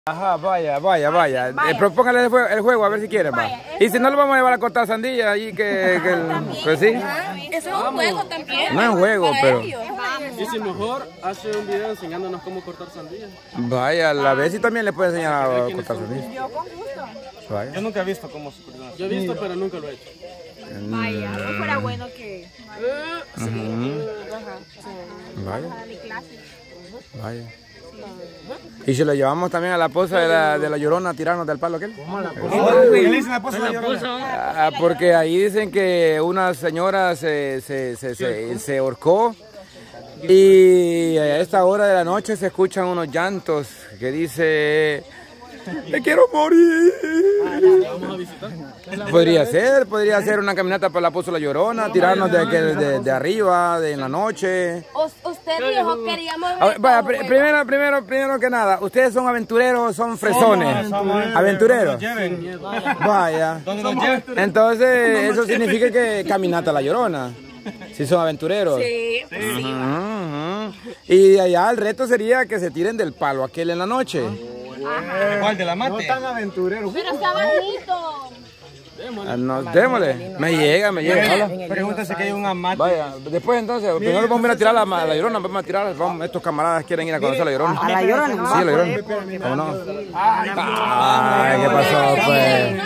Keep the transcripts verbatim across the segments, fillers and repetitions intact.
Ajá, vaya, vaya, vaya. vaya. Eh, propóngale el juego, el juego, a ver si quieren, va. Y si no, lo vamos a llevar a cortar sandía ahí, que, que el, pues sí. Eso es un juego también. No es un juego, pero... Y si mejor, hace un video enseñándonos cómo cortar sandía. Vaya, la Bessie también le puede enseñar a cortar sandía. Yo con gusto. Vaya. Yo nunca he visto cómo se corta. Yo he visto, pero nunca lo he hecho. Vaya, no fuera bueno que... Uh -huh. Vaya. Vaya. Y si lo llevamos también a la poza de la, de la Llorona a tirarnos del palo aquel. ¿Cómo la poza? ¿Qué le dicen la poza de la Llorona? Ah, porque ahí dicen que una señora se, se, se, se, se ahorcó y a esta hora de la noche se escuchan unos llantos que dice... ¡Me quiero morir! Vamos a visitar. Podría ser, podría ser una caminata por la poza de la Llorona, tirarnos de, de, de, de arriba, de en la noche. Usted dijo que queríamos... Ver, vaya, pr primero, primero, primero que nada, ¿ustedes son aventureros o son fresones? Somos, somos aventureros. Vaya. Entonces, eso significa que caminata a la Llorona. Si son aventureros. Sí, pues sí. Uh -huh, uh -huh. Y de allá el reto sería que se tiren del palo aquel en la noche. Ajá. ¿Cuál de la mate? No tan aventureros. Pero está bajito. Ah, no, démosle. Me llega, me llega. Pregúntase que hay un amate. Vaya, después entonces, primero vamos a ir a tirar la, la Llorona, vamos a tirar, vamos, estos camaradas quieren ir a conocer a la Llorona. ¿A la Llorona? Sí, a la Llorona. ¿Cómo no? Ay, ¿qué pasó, pues?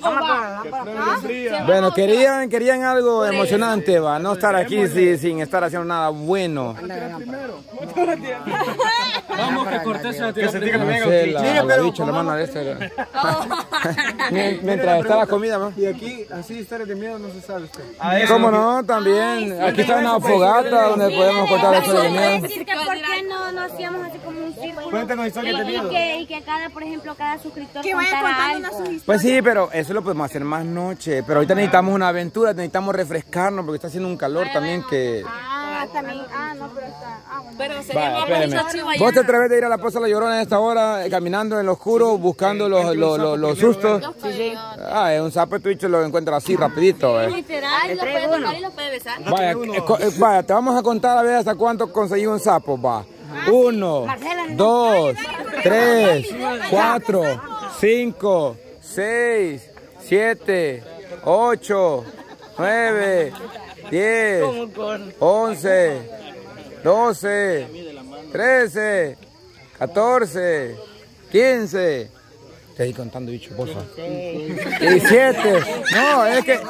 Bueno, querían, querían algo emocionante, va, no estar aquí sin, sin estar haciendo nada bueno. Vamos que Cortés se la tira primero. No sé, la, la bicha, la mano de este. Mientras está la comida, ¿no? Y aquí, así, historias de miedo no se sabe usted. ¿Cómo no? También. Aquí está una fogata donde podemos contar la historia de miedo. ¿Por qué no, no hacíamos así como un círculo? Cuéntanos historias de miedo. Y que, y que cada, por ejemplo, cada suscriptor que vaya contara contando algo. una Pues sí, pero eso lo podemos hacer más noche. Pero ahorita necesitamos una aventura, necesitamos refrescarnos porque está haciendo un calor también que... Ah, también. Ah, no, pero está. Ah, bueno. Pero sería Vaya, más espérame. bonito ¿Vos te atreves de ir a la poza de la Llorona a esta hora, eh, caminando en lo oscuro, buscando los, los, los, los sustos? Sí, sí. Ah, es un sapo de Twitch lo encuentras así rapidito. Eh. Literal, lo puede tocar y lo puede besar. Vaya, eh, eh, vaya, te vamos a contar a ver hasta cuánto conseguí un sapo, va. Uno, dos, tres, cuatro, cinco, seis, siete, ocho, nueve, diez, once, doce, trece, catorce, quince. Estoy contando, bicho, porfa. diecisiete. No, es que...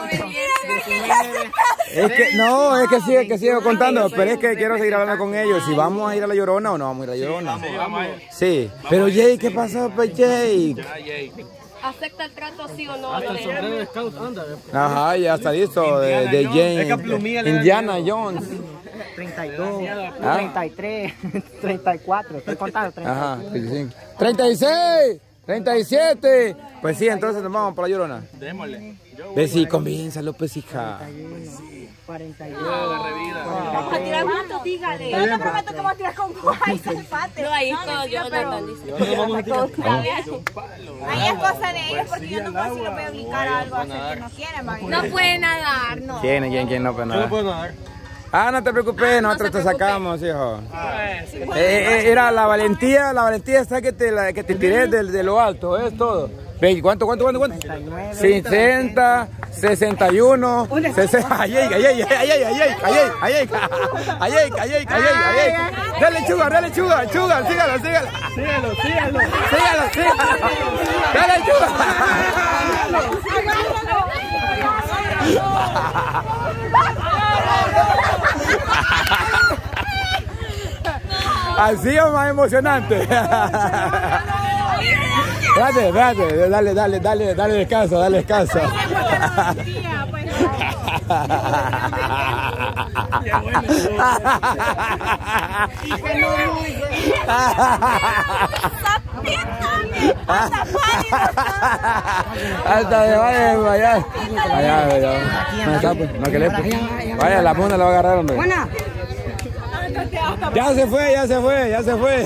Es que, no, es que sigue, que sigo contando, pero es que quiero seguir hablando con ellos. Si vamos a ir a la Llorona o no vamos a ir a la Llorona. Sí, pero Jake, ¿qué pasó, pues Jake? ¿Acepta el trato sí o no? Hasta el sombrero de scout anda. Ajá, ya está listo, de, de Jane, Indiana Jones. treinta y dos, treinta y tres, treinta y cuatro, estoy contando. Ajá, treinta y seis, treinta y siete. Pues sí, entonces nos vamos por la Llorona. Démosle. Ves si conviénsalo, pues hija. cuarenta y dos. Vamos a tirar juntos, dígale. Yo te prometo que vamos a tirar con vos. Ahí se empate. No, ahí es todo yo, no dice. Vamos a tirar. Ahí es cosa de ellos porque yo no puedo si lo voy a obligar a algo a hacer que no quieren. No puede nadar, no. ¿Quién, quién, quién no puede Yo no nada? puedo nadar. Ah, no te preocupes, nosotros te sacamos, hijo. Eh, eh, era la valentía, la valentía está que te, la, que te tiré de, de lo alto, es todo. Ve, ¿cuánto, cuánto, cuánto, cuánto? sesenta, sesenta y uno, sesenta, ay, ay, ay, ay, ay, ay, ay, ay, ay, ay, ay, ay, ay, ay, dale chuga, dale chuga, chuga, sígalo, sígalo. Sígalo, sígalo. Sígalo, sígalo. Dale chuga. Así es más emocionante. Espérate, espérate, dale, dale, dale, dale descanso, dale descanso. Hasta de vaya, vaya. Vaya, vaya. No, que le vaya, la mona la va a agarrar, hombre. Ya se fue, ya se fue, ya se fue.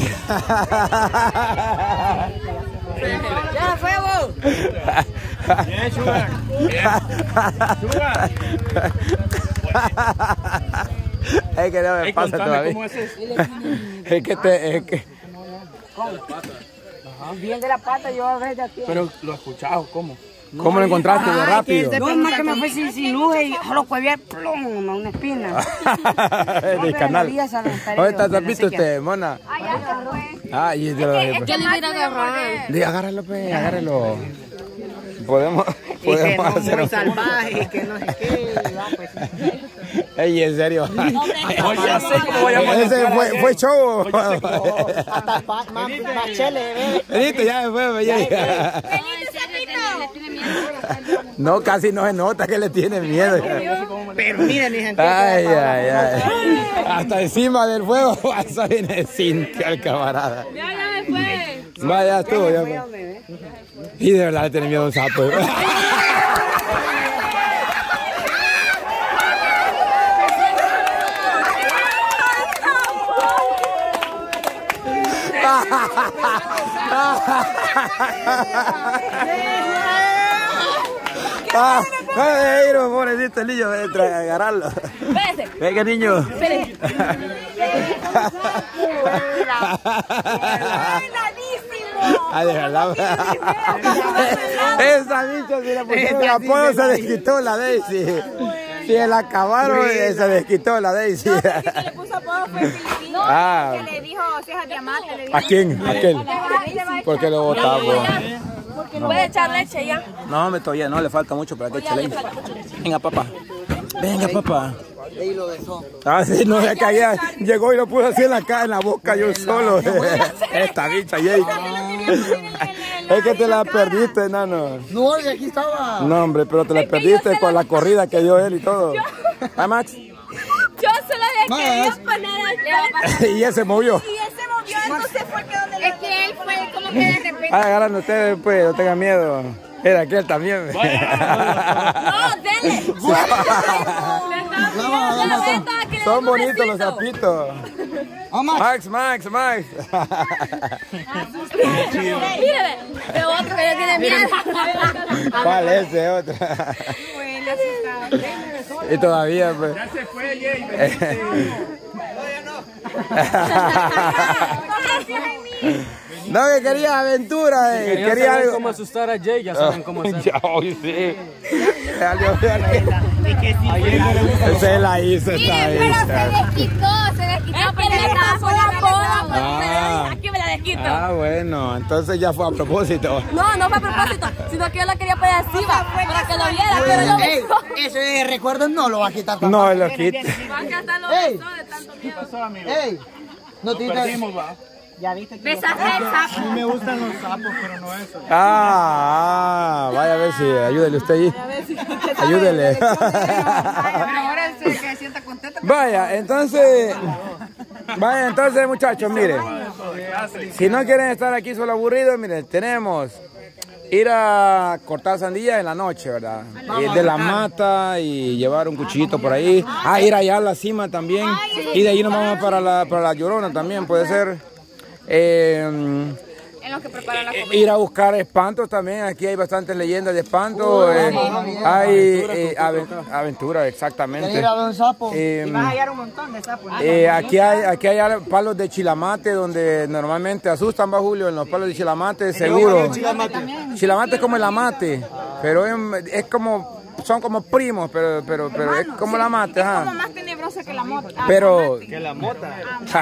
Ya fue vos. Bien, Sugar. Bien. Sugar. Es que no me Hey, pasa contame todavía. cómo es eso. Es que te... Es que... Bien de la pata, yo a veces de aquí. Pero lo he escuchado, ¿cómo? ¿Cómo lo encontraste de rápido? No, es más que me fui sin, sin luz y solo cueviar plum, una espina. Del canal. ¿Dónde está Zapito usted, mona? Allá se fue. Ah, y te lo Es que le viene a agarrar. Di, agárralo, pues, agárralo. Podemos, Y que podemos no hacer muy un... salvaje, y que no sé qué. Va, pues. Ey, en serio. Oye, ya sé cómo voy a Ese fue, fue show. Hasta el pa- más, más chele, ve. Benito, ya me fue, ya. No, casi no se nota que le tiene miedo. Pero miren, mi gente. Ay, ay, ay. Hasta encima del fuego pasa viene Cintia, el camarada. Ya, ya me fue. Vaya, estuvo, ya fue. Y de verdad le tiene miedo a un sapo. Ah, ay, no, pobrecito el niño, ven, trae a agarrarlo. Venga, niño. Ay, de verdad. Esa bicha, si le pusieron el apodo, se desquitó la Daisy. Si la acabaron, se desquitó la Daisy. El que le puso apodo fue Filipino, Ah. que le dijo cejas diamante. Le dijo, ¿A quién? ¿A aquel? ¿Por qué lo botamos? Puede echar leche ya. No, me todavía no, le falta mucho para que eche leche. Venga, papá. Venga, papá. Y lo besó. Ah, sí, no, ya caía. Llegó y lo puso así en la cara, en la boca, yo solo. Esta bicha, Jake. Es que te la perdiste, nano. No, y aquí estaba. No, hombre, pero te la perdiste con la corrida que dio él y todo. ¿Ah, Max? Yo solo le quería poner al Y él se movió. y él se movió, entonces fue que donde Es que él fue como que de repente. Ah, agarran ustedes, pues, no tengan miedo. Era aquel también. No, dele. Son bonitos los zapitos. Max, Max, Max. Míreme, de otro que le tiene miedo. ¿Cuál es ese otro? Y todavía, pues. Ya se fue, Jay. No, que quería aventura, eh. Quería Quería saber algo. cómo asustar a Jay, ya saben cómo hacerlo. Ya, hoy sí. Se la hizo esta Pero se vista. desquitó, se desquitó porque le pasó la boda. Ah. Aquí me la desquito. Ah, bueno, entonces ya fue a propósito. No, no fue a propósito, sino que yo la quería poner encima para que lo viera, pero no Ey, me ese recuerdo no lo va a quitar. No, lo quito. van a estar los Ey. besos de tanto miedo. Ey, no te Ya viste que Besaste el sapo. me gustan los sapos, pero no eso. Ah, ah, vaya a ver si ayúdele usted ahí. Ayúdele. ahora él se que sienta contento. Vaya, entonces, vaya, entonces muchachos, miren, si no quieren estar aquí solo aburridos, miren, tenemos ir a cortar sandía en la noche, ¿verdad? Ir de la mata y llevar un cuchillito por ahí. Ah, ir allá a la cima también. Y de ahí nos vamos para la, para la Llorona también, puede ser. Eh, En los que preparan la comida. ir a buscar espantos también, aquí hay bastantes leyendas de espantos, eh, hay eh, aven- aventuras, exactamente. ir a ver un sapo. Eh, Y vas a hallar un montón de sapos. eh, aquí hay aquí hay palos de chilamate donde normalmente asustan, va Julio, en los palos de chilamate, seguro. Chilamate es como el amate, pero es, es como, son como primos, pero pero pero es como la mate, Como ajá. más tenebrosa que la moto. Ah, Pero Que la mota.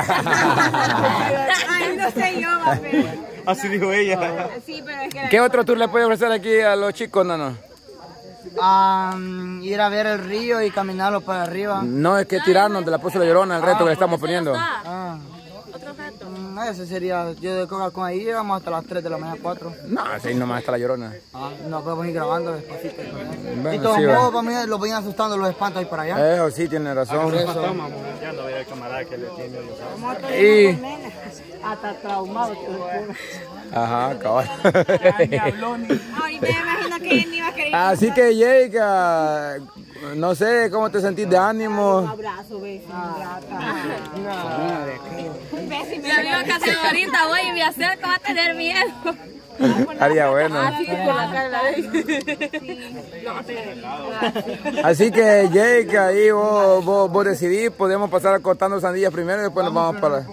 Ay, no sé yo, va, pero... Así dijo ella. Sí, pero es que... ¿qué otro tour le puede ofrecer aquí a los chicos, Nano? Ah, ir a ver el río y caminarlo para arriba. No es que tirarnos de la Poza de la Llorona, el reto que le estamos poniendo. Ah. Mm, ese sería, yo de coca con ahí llegamos hasta las tres de la mañana, cuatro. No, así nomás está la Llorona. Ah, no podemos ir grabando despacito. Bueno, y todos sí, modos, va. para mí, los vayan asustando los espantos ahí para allá. Eso sí, tiene razón. Ya no veo el camarada que le tiene los sapos. Y... Hasta traumado. Ajá, cabal. Ahorita me imagino que él ni iba a querer... Así que Jake, ah, no sé, ¿cómo te sentís de ánimo? Abrazo, beso. Mi amigo que hace ahorita voy y me acerco, va a tener miedo. Haría bueno. Así con la cara la vez. Así que Jake, ahí vos, vos, vos decidís, podemos pasar cortando sandillas primero y después nos vamos para...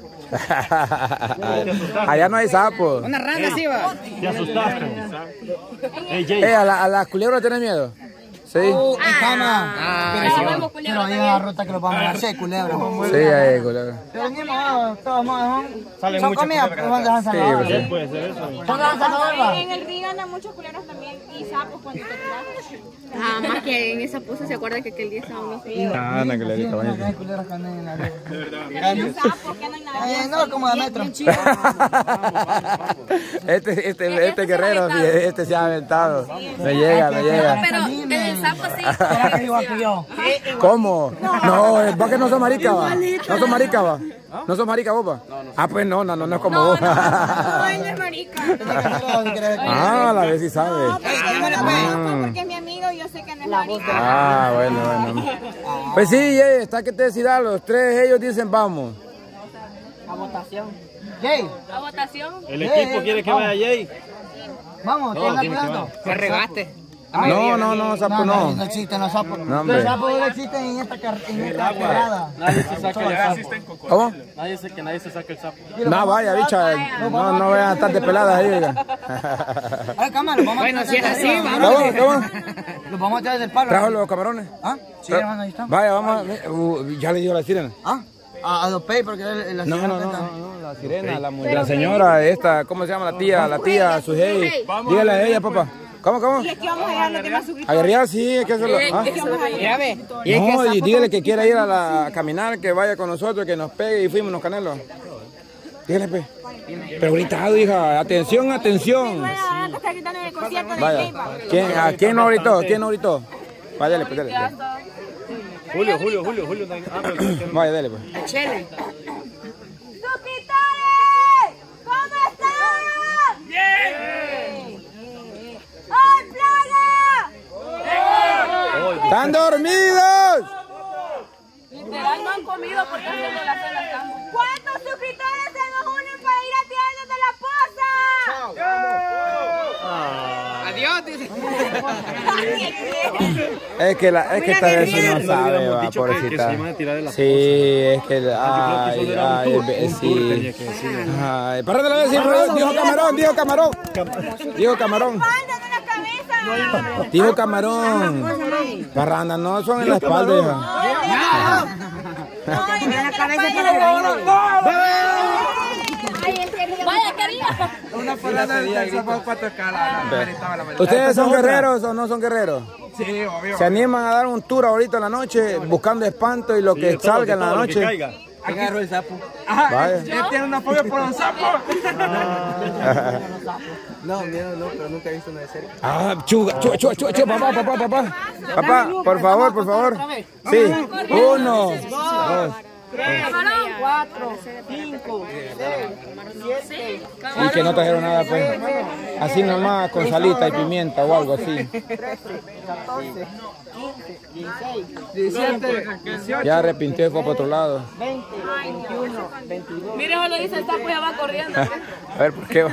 Allá no hay sapos. Una rana sí va. Te asustaste. Eh, ¿a, la, ¿A las culebras tenés miedo? Sí. Uh, y cama. Ah, pero ya sí, vemos culebra pero ahí también. la ruta que lo vamos a hacer, culebra. Sí, hay culebras. Pero ni modo, todos modos. Sale Son mucha comidas, culebra. pues van a dejar Sí, salvar. pues, sí. Puede ser eso. ¿Son dejar salvar? En el río andan muchos culeros también y sapos cuando te tiras. Ah, más que en esa pose se acuerda que aquel día estaba uno frío. Ah, no, culebrita, No bonita. hay culeras que andan en la red. Hay sapos que andan Eh, nadando. no, como de metro. Este, este, este guerrero, sí, este se ha aventado. Me llega, me llega. Pero el sapo sí. Era que igual que yo. ¿Cómo? No, es vos que no sos marica, va. No sos marica, va. ¿No sos marica, vos, va? Ah, pues no, no, no, no es como vos. No, él no es marica. Ah, a la vez sí sabe. No, pero yo no lo conozco porque es mi amigo y yo sé que no es marica. Ah, bueno, bueno. Pues sí, eh, está que te decidan, los tres ellos dicen vamos. A votación. Jay, A votación. El equipo quiere que vaya Jay. vamos, ¿te estás pegando? Te regaste. No, no, no, sapo No no. existen los sapos. No, hombre. Los sapos no existen en esta, car- en esta quebrada. Nadie se saca el sapo. ¿Cómo? Nadie se, que nadie se saque el sapo. No, vaya, bicha, no, no vayan a estar de peladas ahí, oiga. Ay, cámara, los vamos a Bueno, si es así, ¿Cómo? vamos. ¿Cómo? Los vamos a traer del palo. ¿Trajo los camarones? ¿Ah? Sí, hermano, ahí están. Vaya, vamos. a- uh, ya le digo a la sirena. ¿Ah? A, a dos pay porque el- la No, señora no, no, canta. no, no, la sirena, la, mu- la señora esta, ¿cómo se llama la tía? La tía, su hey. Dígale a ella, papá. ¿Cómo, cómo? Y es que vamos a llegar a los demás A suscriptores. guerrear, sí, es que eso lo... ¿ah? Mira, ve. No, y dígale que quiera ir a, la, a caminar, que vaya con nosotros, que nos pegue y fuimos los canelos. Dígale, pues. Pero gritado, hija. Atención, atención. Bueno, ahora te está gritando en el concierto de Vaya. J-Pop. ¿Quién, a, ¿quién no gritó? ¿Quién no gritó? Vaya, dale, pues, dale. Pues. Julio, Julio, Julio, Julio. Ah, pero- Vaya, dale, pues. Chele. ¡Suscriptores! ¿Cómo están? ¡Bien! ¡Ay, plaga! ¡Están dormidos! Literal no han comido porque haciendo la cena estamos. ¿Cuántos suscriptores se nos unen para ir a tirarnos de la poza? Adiós, dice. Es que, la, es que esta vez sí no Le sabe, hubiéramos va, dicho que- que se pobrecita. iban a tirar de la Sí, es que... Yo creo que Ay, solo era un ay, tour, ve- un tour tenía sí. que decir. Ay, párate la vez, dijo camarón, dijo camarón. Dijo camarón. ¡Espalda, no la cabeza! Dijo camarón. Parranda, no son en la espalda, hija. ¡No, y no la cabeza! Vaya, querida. ¿Ustedes son guerreros o no son guerreros? Sí, obvio. ¿Se animan a dar un tour ahorita en la noche buscando espanto y lo Sí, que de todo, salga de en la todo lo que noche? caiga. Agarro el sapo. Vaya. ¿Tiene una fobia por un sapo? No, miedo no, pero nunca he visto una de cerca. Ah, chuga, chuga, chuga, chuga, chuga, papá, papá, papá. Papá, por favor, por favor. Sí, uno, dos. Camarón. Cuatro, cinco, seis, siete, Y que no trajeron nada, pues. Así nomás, con salita y pimienta o algo así. catorce, quince, dieciséis, diecisiete, Ya arrepintió y fue para otro lado. veinte, veintiuno, veintidós, Mire, solo dice el sapo y ya va corriendo. A ver, ¿por qué?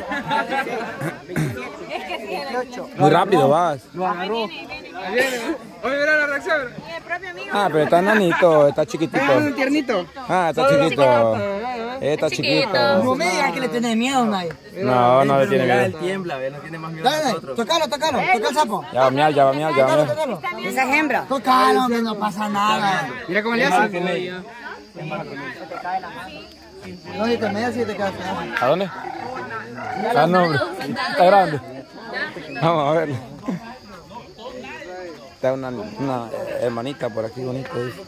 dieciocho. Muy rápido vas. Lo agarró. Oye, mira la reacción. Y el propio amigo. Ah, pero está nanito, está chiquitito. Tiernito. Ah, está chiquito. Está chiquito. No me digas que le tenés miedo, Nay. No, no le tiene miedo. Tiembla, ve, no tiene más miedo. Dale, tocalo, tocalo, toca el sapo. Ya va a miar, ya va a miar, ya va a miar. Tocalo. Esa es hembra. Tocalo, hombre, no pasa nada. Mira cómo le hace. No, si te media, si te quedas. ¿A dónde? Ah, no, hombre. Está grande. Vamos a ver. Está una, una hermanita por aquí bonita. Dice.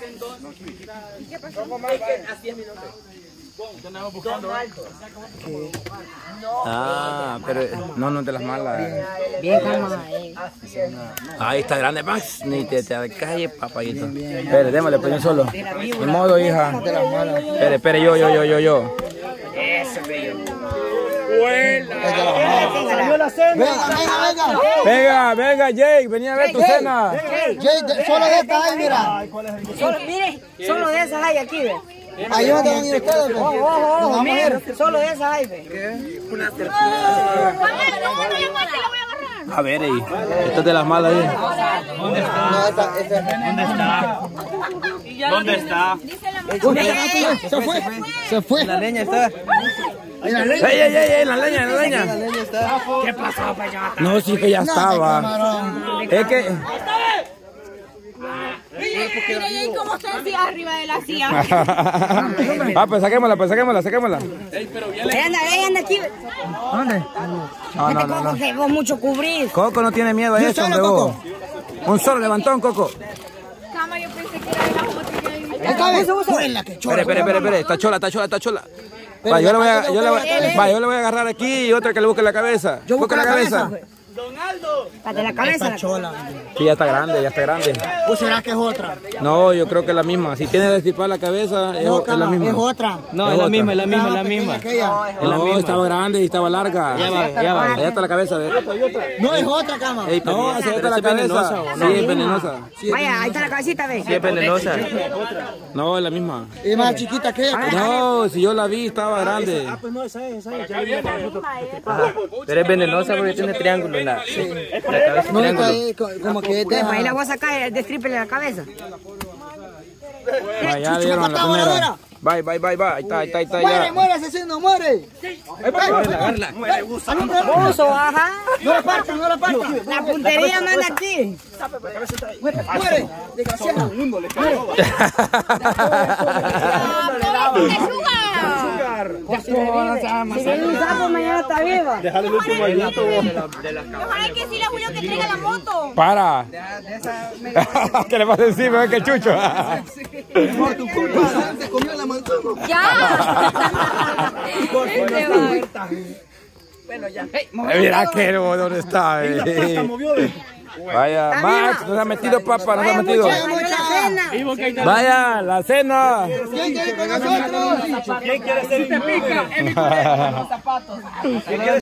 Ah, pero no, no te las malas. Bien, calma. Ahí está grande, Max. Ni te, te calles, papayito. Espere, démosle, pues yo solo. Ni modo, hija. Espere, espere, yo, yo, yo, yo, yo. Eso, bello. Salió la Venga, venga, venga. Venga, venga, Jake, venía a ver tu cena. Jake, solo de esta hay, mira. Solo, mire, solo de esas hay aquí, ve. Ahí donde van a ir ustedes, ve. Ojo, ojo, Nos ojo, vamos a mire, ir. solo de esas hay, ve. A ver, ahí. Esto es de las malas ahí. ¿Dónde está? No, esta, esta. ¿Dónde está? ¿Dónde está? Se fue, se fue. La leña está. ¡Ey, ey, ey, ey! ¡La leña, la leña! La leña está. ¿Qué pasó, pues ya? No, sí que ya estaba. Es que... Mire cómo está así arriba de la silla. Ah, pues saquémosla, pues saquémosla, saquémosla. Ahí anda, ahí anda aquí. ¿Dónde? No, no, no, no. Que vos mucho cubrís. Coco no tiene miedo a eso, hombre, vos. Un solo levantón, Coco. Cama, yo pensé que era de la foto que hay. Esta vez. Buena, que chola. Espere, espere, espere, espere. Está chola, está chola, está chola. Va, yo le voy a, yo le voy, va, yo le voy a agarrar aquí y otra que le busque la cabeza. Yo busco la cabeza. Para la cabeza. Esta chola. Sí, ya está grande, ya está grande. ¿O será que es otra? No, yo creo que es la misma. Si tiene destipada la cabeza, es, No, es la cama, misma. es otra. No, es la misma, es la misma, es la misma. No, estaba grande y estaba larga. Ya va, ya va. Allá está la cabeza, ¿ves? No, es otra, cama. Ey, no, pero esa está la es venenosa, cabeza. ¿o Sí, no? es venenosa. Vaya, ahí está la cabecita, ve. Sí, es venenosa. No, es la misma. Es más chiquita que ella. No, si yo la vi, estaba grande. Pero es venenosa porque tiene triángulo en la, la cabeza. No, Triángulo. está ahí co- como que es de... Pues ahí la voy a sacar, destripele la cabeza. Va, ya le dieron la primera. Bye, bye, bye, bye. Ahí está, ahí está, ahí está. ¡Muere, Ya. muere, asesino, muere! Uso, ajá. No la partan, no la partan. La puntería manda aquí. ¡Muere! Desgraciado. Si viene un sapo, mañana está viva. Déjale el último aliento. Ojalá que sí le Julio que traiga la moto. Para. ¿Qué le pasa encima? ¿Qué chucho? Por tu culpa, se comió la manzana. Ya. Este va. Mira que ¿dónde está? eh? Vaya, Max, no se ha metido, papá, no se ha metido. Vaya, la cena. ¿Quién quiere con nosotros? ¿Quién quiere ser inmune?